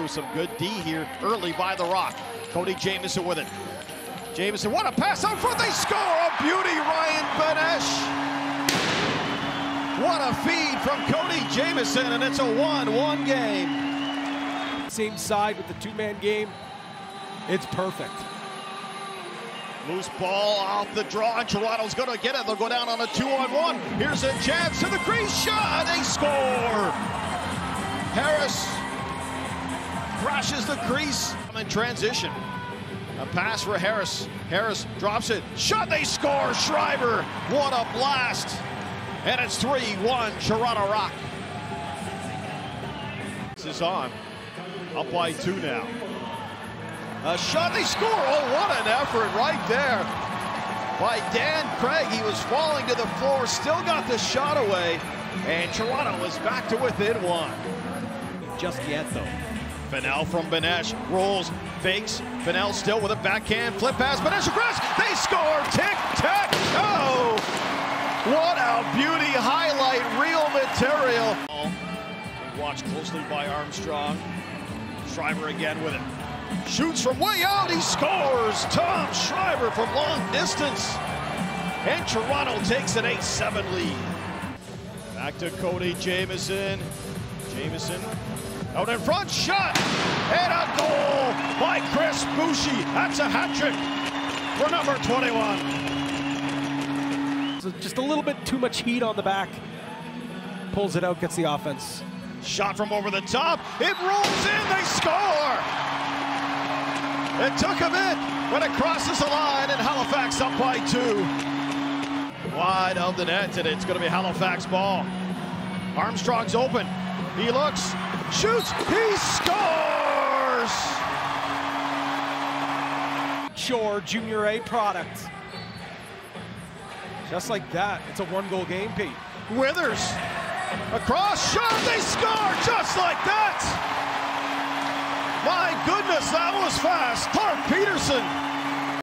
through some good D here early by the Rock. Cody Jamieson with it. Jamieson, what a pass out front, they score! A beauty, Ryan Benesh! What a feed from Cody Jamieson, and it's a 1-1 game. Same side with the two-man game. It's perfect. Loose ball off the draw, and Toronto's going to get it. They'll go down on a 2-on-1. Here's a chance to the crease shot. They score. Harris crashes the crease in transition. A pass for Harris. Harris drops it. Shot, they score. Schreiber, what a blast. And it's 3-1 Toronto Rock. This is on. Up by 2 now. A shot, they score. Oh, what an effort right there by Dan Craig. He was falling to the floor, still got the shot away, and Toronto is back to within 1. Just yet, though. Fennell from Benesh rolls, fakes. Fennell still with a backhand flip pass. Benesh across. They score. Tic tac. Oh, what a beauty! Highlight, real material. Watched closely by Armstrong. Schreiber again with it. Shoots from way out, he scores! Tom Schreiber from long distance. And Toronto takes an 8-7 lead. Back to Cody Jamieson. Jamieson out in front, shot! And a goal by Chris Boucher. That's a hat trick for number 21. So just a little bit too much heat on the back. Pulls it out, gets the offense. Shot from over the top, it rolls in, they score! It took a bit, but it crosses the line, and Halifax up by 2. Wide of the net, and it's going to be Halifax ball. Armstrong's open. He looks, shoots, he scores! Shore Junior A product. Just like that, it's a 1-goal game, Pete. Withers, across, shot, they score just like that! My goodness, that was fast. Clark Peterson